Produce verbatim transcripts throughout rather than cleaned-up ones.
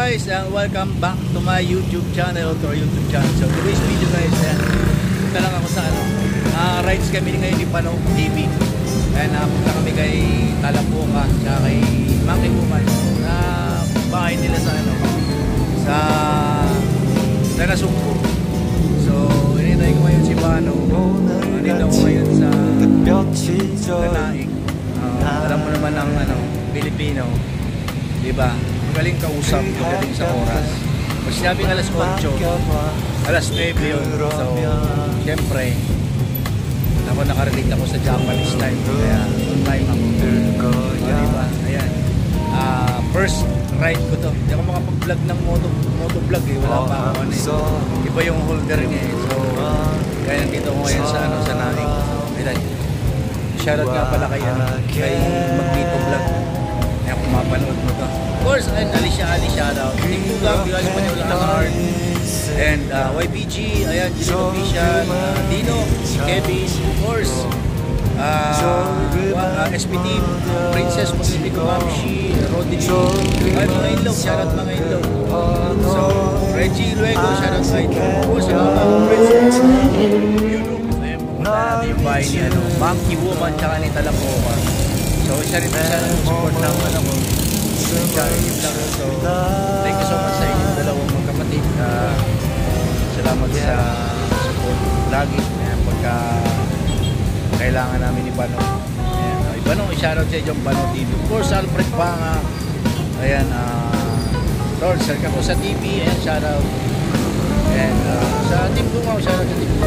guys, and welcome back to my YouTube channel, to our YouTube channel. So today's video guys, ayan, punta lang ako sa ano, uh, rides kami ngayon ni Pano T V. And uh, punta kami kay Talapuca, tsaka kay Monkey Woman, na bahay nila sa ano, sa Tanasumpo. So inintay ko ngayon si Pano. Nandito ko ngayon sa Tanaig. Uh, alam mo naman ang ano, Pilipino, diba? Magaling kausap pagdating sa oras. Pag sinabing alas otso, alas nuebe yun. So, siyempre, ako nakarelate ako sa Japanese time. Kaya, on time ako. O, diba? Ayan. Uh, first ride ko to. Hindi ako makapag-vlog ng moto, moto-vlog eh. Wala pa ako ano eh. Iba yung holder niya eh. So, kaya nandito ko ngayon sa, ano, sa Naik. Ayan. Shoutout nga pala kay, ano, kay Magnito Vlog. Kaya kung mapanood mo to. Of course, and Alicia Ali shoutout. Thank you lang, Bilas Manila Hazard. And uh, Y B G, ayan, Gino Official, uh, Dino, Kevin, of course. Uh, uh, S P Team, Princess Pacifico Mamshi, Rodney. Ay, mga ilog, shoutout mga ilog. So, Reggie Luego, shoutout sa ito. Of course, yung mga friends. Ayan, pumunta natin yung bahay ni ano, Monkey Woman, tsaka ni Talapuca. So, isa rin sa support ng ano ko. So, thank you so much sa inyo dalawang magkapatid. Uh, salamat sa support lagi. Ayan, pagka kailangan namin ni Pano. Ayan, uh, Pano, i-shoutout sa inyong Pano T V. Of course, Alfred Panga. Ayan, uh, Lord, sir ka po sa T V. Ayan, shoutout. And uh, sa team ko nga, shoutout sa team ko.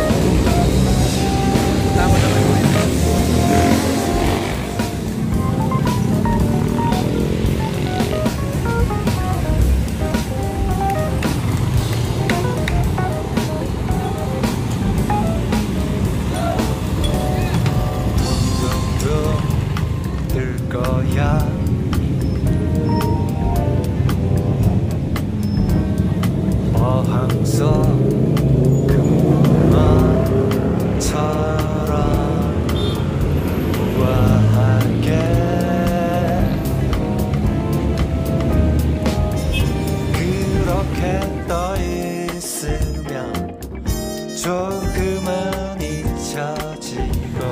Tama naman po ito. 조금은 잊혀지고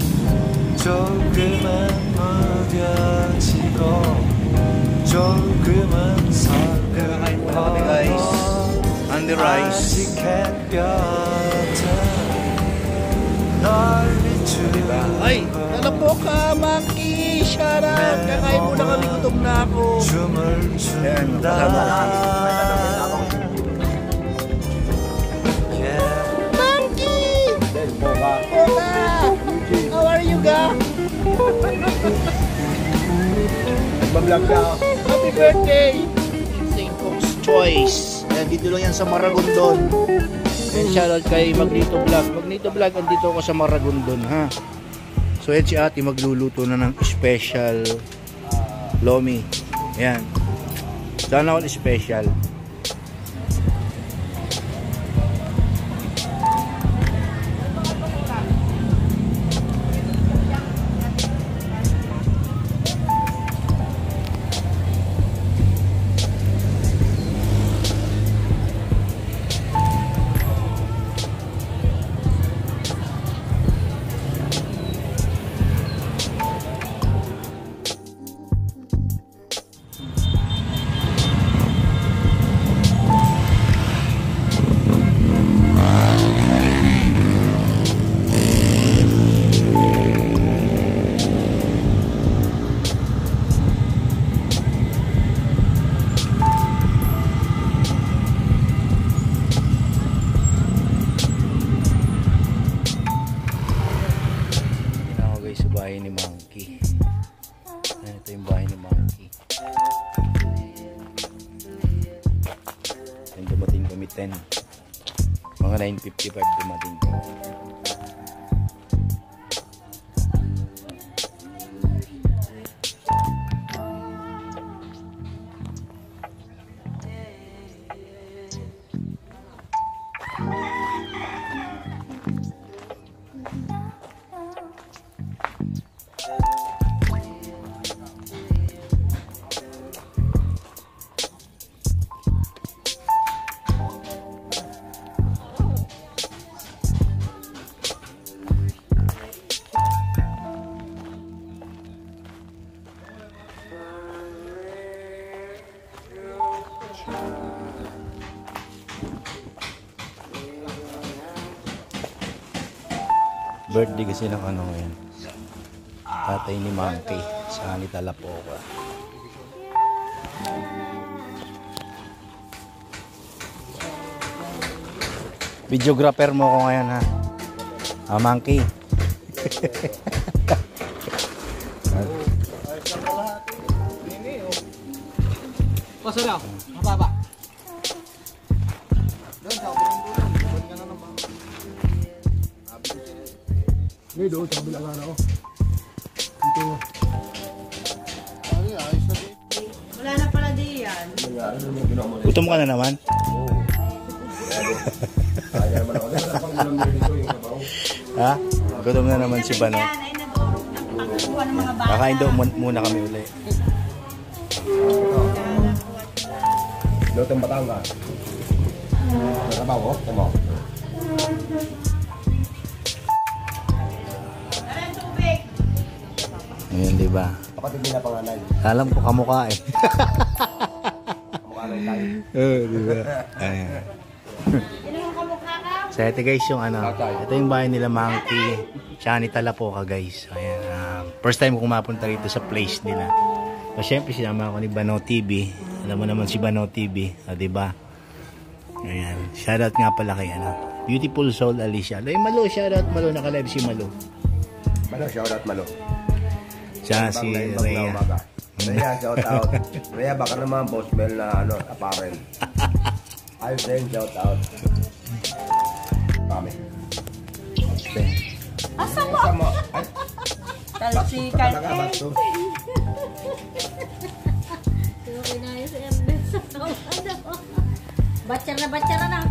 조금은 무뎌지고 조금은 설레고 on the rise. 아직 햇볕은 널 비추고 Ay, Talapuca, Monkey, shoutout. Kakain muna kami, gutom na ako. 춤을 춘다 How are you, ga? Nagbablog ka. Happy birthday! Saint Cook's Choice. Ayan, dito lang yan sa Maragondon. And shoutout kay Magnito Vlog. Magnito Vlog, andito ako sa Maragondon, ha? So, yan si ate magluluto na ng special lomi. Ayan. Sana all special. Sa bahay ni Monkey. Ayan, ito yung bahay ni Monkey. Ayan, dumating kami ten. Mga nine fifty-five dumating kami. birthday kasi ng ano ngayon. Tatay ni Monkey sa ni Talapoka. Videographer mo ko ngayon ha. Ah, Monkey. Paso daw, mababa. Doon, sa ulang tulong. Doon ka na naman. Hindi doon, sa kabilang ano. Dito. Ano ayos na din. Wala na pala di yan. Gutom ka na naman? Ha? Gutom na naman si Bano. Kakain daw muna kami uli. Lutong Batangas. Nakabaw ko? Tama ko. Ayun, di ba? Kapatid nila panganay. Alam ko kamukha eh. Kamukha lang tayo. Oo, di ba? Ayan. So ito guys yung ano, ito yung bahay nila Monkey, siya ni Talapoka guys. Ayan, uh, first time ko mapunta rito sa place nila. So syempre sinama ako ni Bano T V. Alam mo naman si Bano T V, ah, di ba? Ayan, shoutout nga pala kay ano, Beautiful Soul Alicia. Ay Malo, shoutout Malo, naka-live si Malo. Malo, shoutout Malo. Siya si Rhea. Rhea, shoutout. Rhea, baka naman boss Mel na ano, apparel. Ayos din, shoutout. Kami. Asa mo? Asa mo? Ay, Talsikan talaga, eh. basto. Batsara na, batsara na.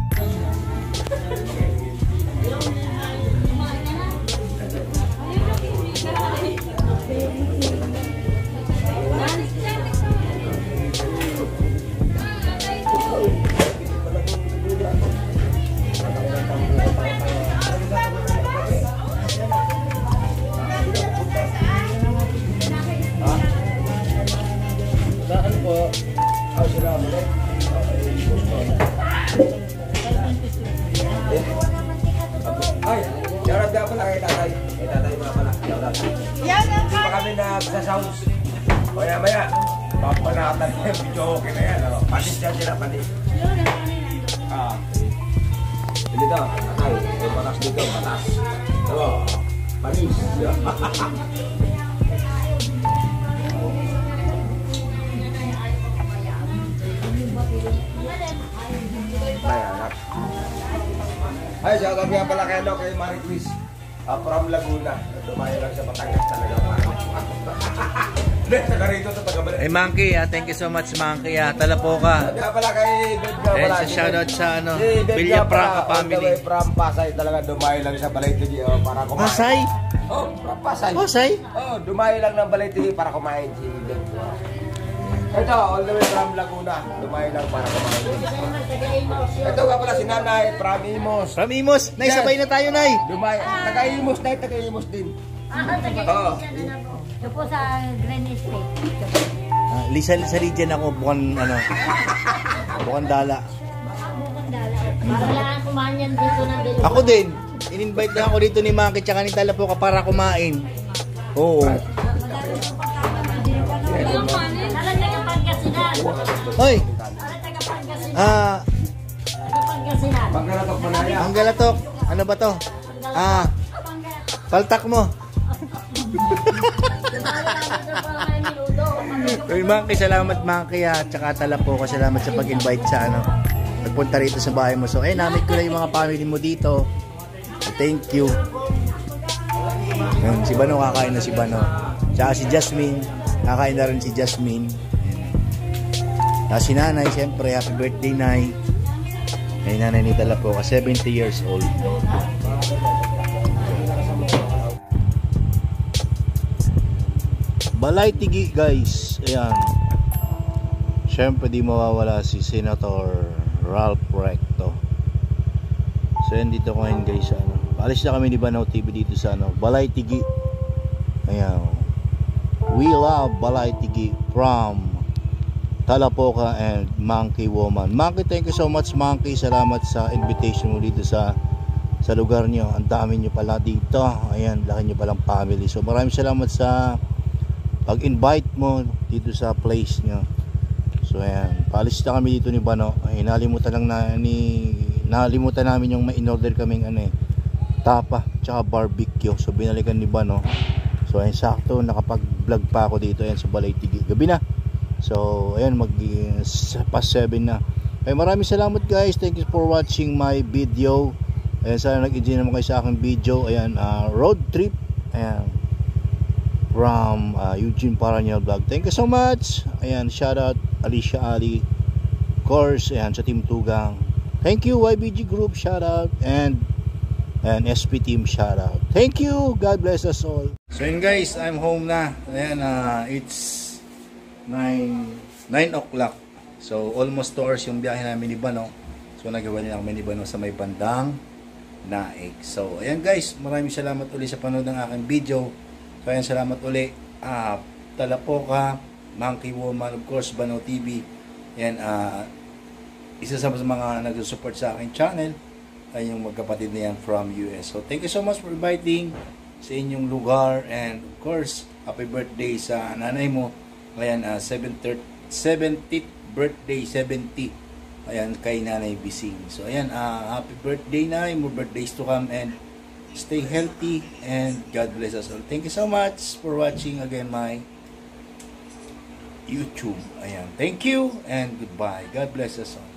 Saan po? Ay, sila ulit. Ay, shoutout nga pala kay tatay. Kay tatay mga pala. Shoutout. Yan ang Hindi pa kami nagsasounds. Maya maya. Papanatan na yung video okay na yan. Oh. Patis dyan sila, patis. Ah. Dito, tatay. May patas dito, patas. Ito, patis. Ay, anak. Ay, shoutout nga pala kay, no, kay Marie Chris. Uh, from Laguna. Dumayo lang sa Batangas talaga. Hindi, taga rito sa taga-balik. Hey Monkey, ah, thank you so much Monkey. Ah, Talapoka. Nga pala kay Bed nga Eh, pala. sa shoutout sa ano, Si Bed Villa nga pala, Franca on the family. way from Pasay talaga. Dumayo lang sa Balay-Tigi oh, para kumain. Pasay? Oh, from Pasay. Pasay? Oh, dumayo lang ng Balay-Tigi para kumain si Bed. Ito, all the way from Laguna. Dumayo lang para kumain. Ito nga pala si Nanay, from Imos. Ramimos, Nay, sabay na tayo, Nay. Dumayo, taga-Imos na, taga-Imos din. Ah, Oo. ito po sa Green Estate. Ah, Lisa, sa region ako, bukan, ano, bukan dala. Para lang kumain yan dito ng dito. Ako din, in-invite lang ako dito ni Monkey tsaka ni Talapoka para kumain. Oo. Talaga yung Pangasinan. Hoy, Talaga Pangasinan. ah, Talaga Pangasinan. Pagkaratok mo na yan. ang galatok, ano ba to? Ah, paltak mo. Hey, Monkey, salamat Monkey ha, tsaka Talapoka, salamat sa pag-invite sa ano, nagpunta rito sa bahay mo. So, eh, namit ko na yung mga family mo dito. Thank you. Yun, si Bano, kakain na si Bano. Tsaka si Jasmine, kakain na rin si Jasmine. Tsaka si Nanay, siyempre, happy birthday, Nay. Ay, Nanay ni Talapoka, seventy years old. Balay-Tigi guys, ayan. Siyempre di mawawala si Senator Ralph Recto. So yan dito ko ngayon guys, ano. Paalis na kami ni Banaw T V dito sa ano, Balay-Tigi. Ayan. We love Balay-Tigi from Talapoka and Monkey Woman. Monkey, thank you so much Monkey. Salamat sa invitation mo dito sa sa lugar nyo. Ang dami nyo pala dito. Ayan, laki nyo palang family. So maraming salamat sa pag-invite mo dito sa place nyo. So ayan, paalis na kami dito ni Bano. Ay, nalimutan lang na ni nalimutan namin yung ma-in-order kaming ano eh, tapa tsaka barbecue. So binalikan ni Bano. So ayan, sakto nakapag-vlog pa ako dito ayan sa Balay-Tigi. Gabi na. So ayan, mag past seven na. Ay, maraming salamat guys. Thank you for watching my video. Ayan, sana nag-enjoy naman kayo sa aking video. Ayan, uh, road trip. Ayan, from uh, Eugene Paraniel Vlog. Thank you so much. Ayan, shout out Alicia Ali. Of course, ayan, sa Team Tugang. Thank you, Y B G Group. Shout out. And, and S P Team, shout out. Thank you. God bless us all. So yun guys, I'm home na. Ayan, uh, it's nine o'clock. So, almost two hours yung biyahe namin ni Bano. So, nagawa niya kami ni Bano sa may bandang Naik. So, ayan guys, maraming salamat uli sa panood ng aking video. So, ayan, salamat uli. Uh, Talapoka, Monkey Woman, of course, Bano T V. Ayan, uh, isa sa mga nag-support sa aking channel ay yung magkapatid na yan from U S. So, thank you so much for inviting sa inyong lugar. And, of course, happy birthday sa nanay mo. Ayan, uh, seventieth birthday, seventy. Ayan, kay Nanay Bising. So, ayan, uh, happy birthday, Nay. More birthdays to come and stay healthy and God bless us all. Thank you so much for watching again my YouTube. Ayan, thank you and goodbye. God bless us all.